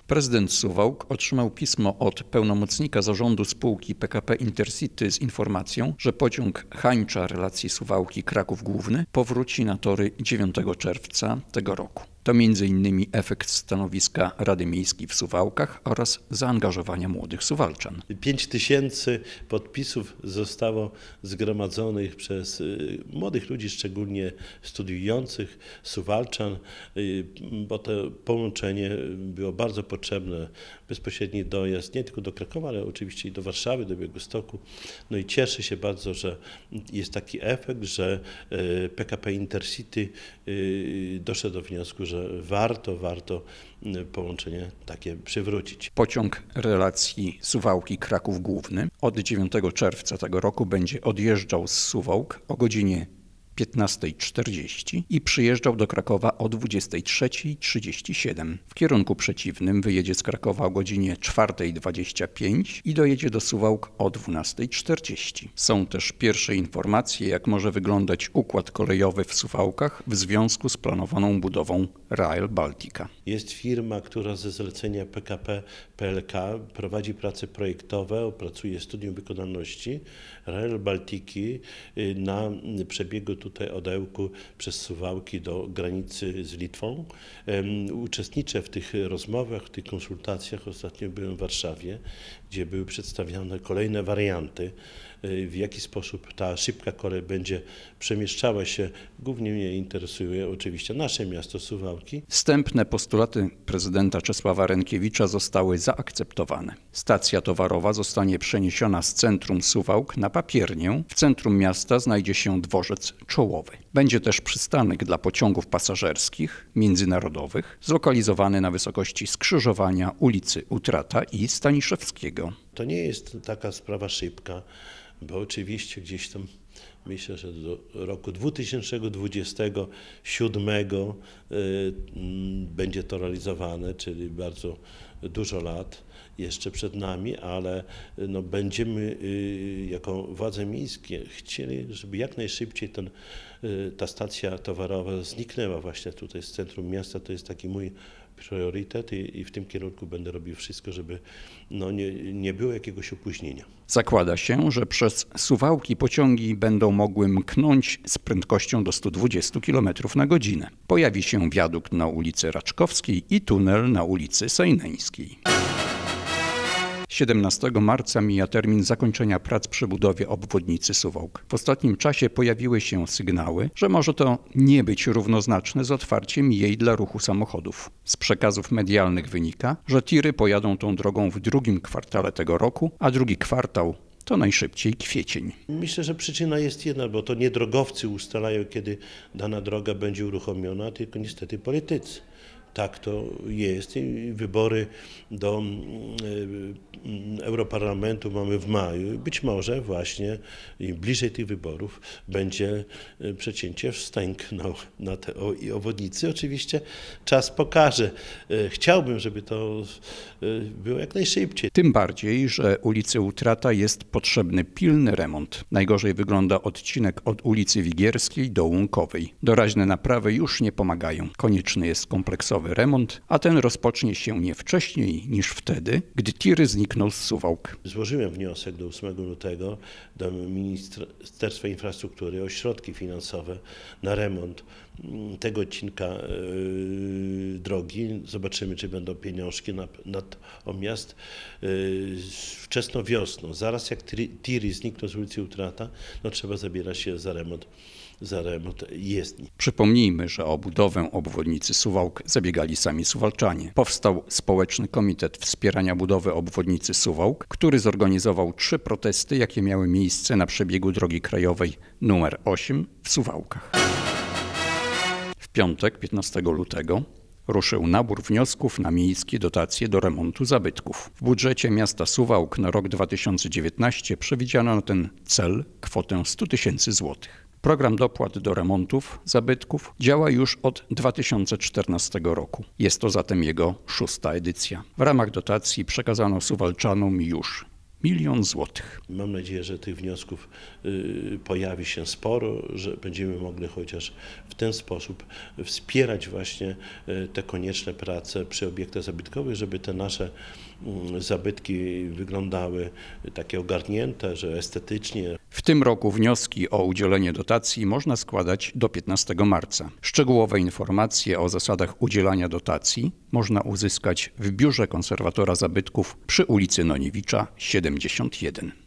Prezydent Suwałk otrzymał pismo od pełnomocnika zarządu spółki PKP Intercity z informacją, że pociąg Hańcza relacji Suwałki-Kraków Główny powróci na tory 9 czerwca tego roku. To m.in. efekt stanowiska Rady Miejskiej w Suwałkach oraz zaangażowania młodych Suwalczan. 5000 podpisów zostało zgromadzonych przez młodych ludzi, szczególnie studiujących Suwalczan, bo to połączenie było bardzo potrzebne. Bezpośredni dojazd nie tylko do Krakowa, ale oczywiście i do Warszawy, do Białegostoku. No i cieszę się bardzo, że jest taki efekt, że PKP Intercity doszedł do wniosku, że warto połączenie takie przywrócić. Pociąg relacji Suwałki-Kraków Główny od 9 czerwca tego roku będzie odjeżdżał z Suwałk o godzinie 15:40 i przyjeżdżał do Krakowa o 23:37. W kierunku przeciwnym wyjedzie z Krakowa o godzinie 4:25 i dojedzie do Suwałk o 12:40. Są też pierwsze informacje, jak może wyglądać układ kolejowy w Suwałkach w związku z planowaną budową Rail Baltica. Jest firma, która ze zlecenia PKP PLK prowadzi prace projektowe, opracuje studium wykonalności Rail Baltiki na przebiegu tutaj od Ełku przez Suwałki do granicy z Litwą. Uczestniczę w tych rozmowach, w tych konsultacjach. Ostatnio byłem w Warszawie, gdzie były przedstawiane kolejne warianty, w jaki sposób ta szybka kolej będzie przemieszczała się. Głównie mnie interesuje oczywiście nasze miasto Suwałki. Wstępne postulaty prezydenta Czesława Rękiewicza zostały zaakceptowane. Stacja towarowa zostanie przeniesiona z centrum Suwałk na Papiernię. W centrum miasta znajdzie się dworzec czołowy. Będzie też przystanek dla pociągów pasażerskich, międzynarodowych, zlokalizowany na wysokości skrzyżowania ulicy Utrata i Staniszewskiego. To nie jest taka sprawa szybka, bo oczywiście gdzieś tam myślę, że do roku 2027 będzie to realizowane, czyli bardzo dużo lat jeszcze przed nami, ale no będziemy jako władze miejskie chcieli, żeby jak najszybciej ta stacja towarowa zniknęła właśnie tutaj z centrum miasta. To jest taki mój priorytet i w tym kierunku będę robił wszystko, żeby nie było jakiegoś opóźnienia. Zakłada się, że przez Suwałki pociągi będą mogły mknąć z prędkością do 120 km na godzinę. Pojawi się wiadukt na ulicy Raczkowskiej i tunel na ulicy Sejneńskiej. 17 marca mija termin zakończenia prac przy budowie obwodnicy Suwałk. W ostatnim czasie pojawiły się sygnały, że może to nie być równoznaczne z otwarciem jej dla ruchu samochodów. Z przekazów medialnych wynika, że tiry pojadą tą drogą w drugim kwartale tego roku, a drugi kwartał to najszybciej kwiecień. Myślę, że przyczyna jest jedna, bo to nie drogowcy ustalają, kiedy dana droga będzie uruchomiona, tylko niestety politycy. Tak to jest i wybory do Europarlamentu mamy w maju. Być może właśnie im bliżej tych wyborów będzie przecięcie wstęg na te obwodnicy. Oczywiście czas pokaże. Chciałbym, żeby to było jak najszybciej. Tym bardziej, że ulicy Utrata jest potrzebny pilny remont. Najgorzej wygląda odcinek od ulicy Wigierskiej do Łąkowej. Doraźne naprawy już nie pomagają. Konieczny jest kompleksowy remont, a ten rozpocznie się nie wcześniej niż wtedy, gdy tiry znikną z Suwałk. Złożyłem wniosek do 8 lutego do Ministerstwa Infrastruktury o środki finansowe na remont tego odcinka drogi. Zobaczymy, czy będą pieniążki. Natomiast wczesną wiosną, zaraz jak tiry znikną z ulicy Utrata, trzeba zabierać się za remont jezdni. Przypomnijmy, że o budowę obwodnicy Suwałk zabiegali sami Suwalczanie. Powstał Społeczny Komitet Wspierania Budowy Obwodnicy Suwałk, który zorganizował 3 protesty, jakie miały miejsce na przebiegu drogi krajowej nr 8 w Suwałkach. W piątek, 15 lutego, ruszył nabór wniosków na miejskie dotacje do remontu zabytków. W budżecie miasta Suwałk na rok 2019 przewidziano na ten cel kwotę 100 000 złotych. Program dopłat do remontów zabytków działa już od 2014 roku. Jest to zatem jego 6. edycja. W ramach dotacji przekazano Suwalczanom już 1 000 000 złotych. Mam nadzieję, że tych wniosków pojawi się sporo, że będziemy mogli chociaż w ten sposób wspierać właśnie te konieczne prace przy obiektach zabytkowych, żeby te nasze zabytki wyglądały takie ogarnięte, że estetycznie. W tym roku wnioski o udzielenie dotacji można składać do 15 marca. Szczegółowe informacje o zasadach udzielania dotacji można uzyskać w Biurze Konserwatora Zabytków przy ulicy Noniewicza 71.